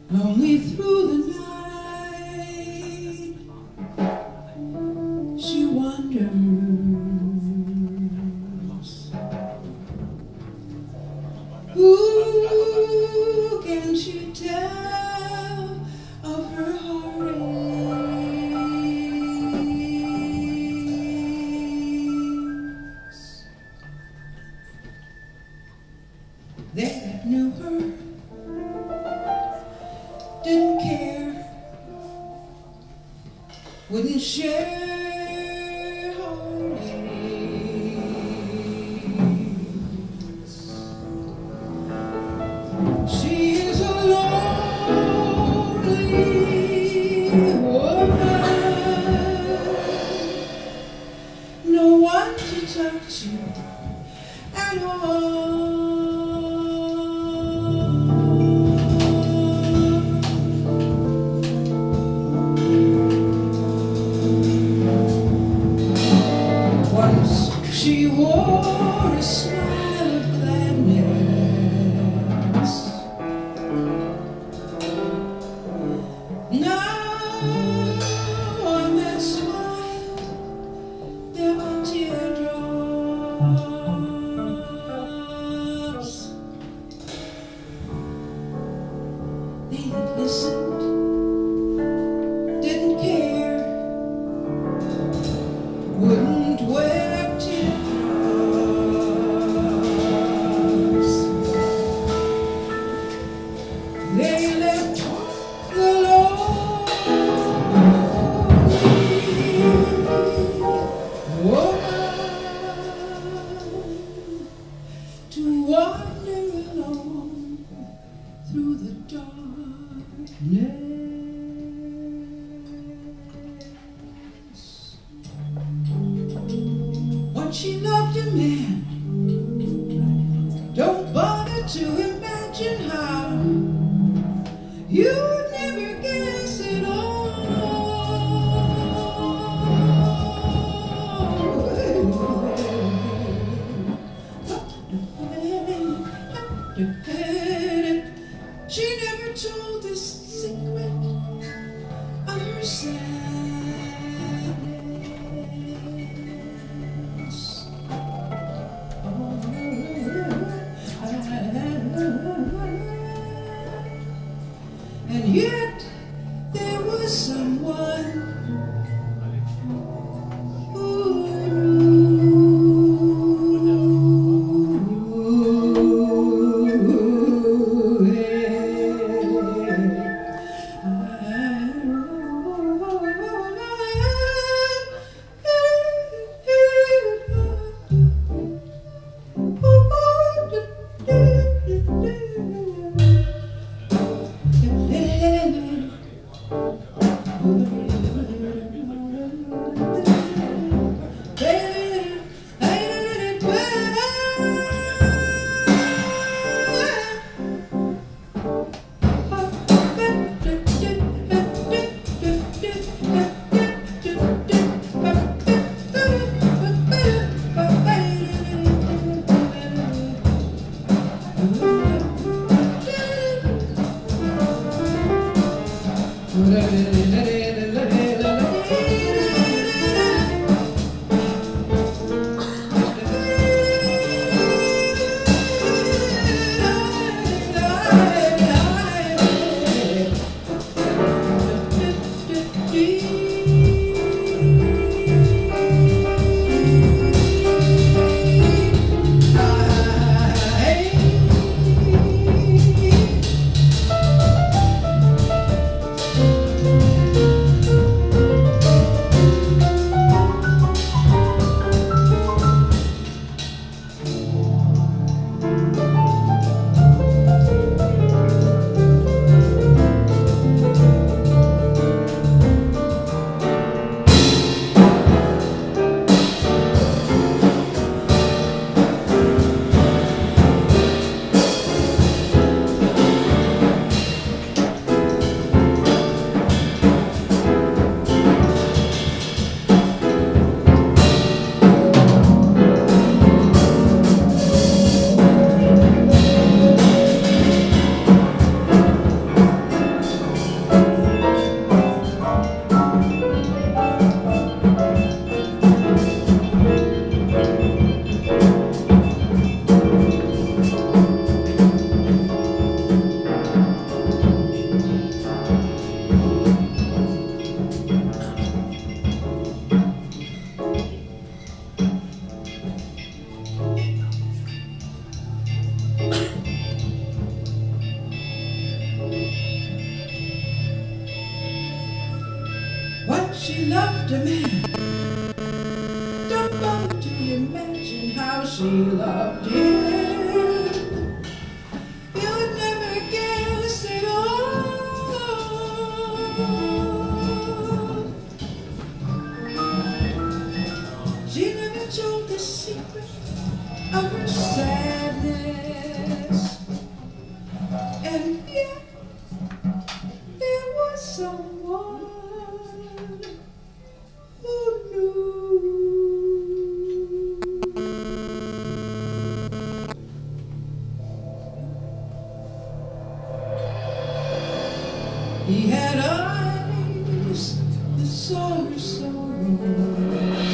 Lonely through the night, she wonders, who can she tell of her heartaches? They that knew her didn't care, wouldn't share her needs. She is a lonely woman, no one to talk to at all. She wore a smile of gladness. Now on that smile there are teardrops. They that listened didn't care, wouldn't wear. They left the lonely woman to wander alone through the darkness. Once she loved a man, don't bother to imagine how. You'd never guess it all. She never told this secret of her sadness. And yet there was someone who she loved a man. Don't bother to imagine how she loved him. You'd never guess at all. She never told the secret of her sadness, and yet there was someone who knew. He had eyes that saw her sorrow.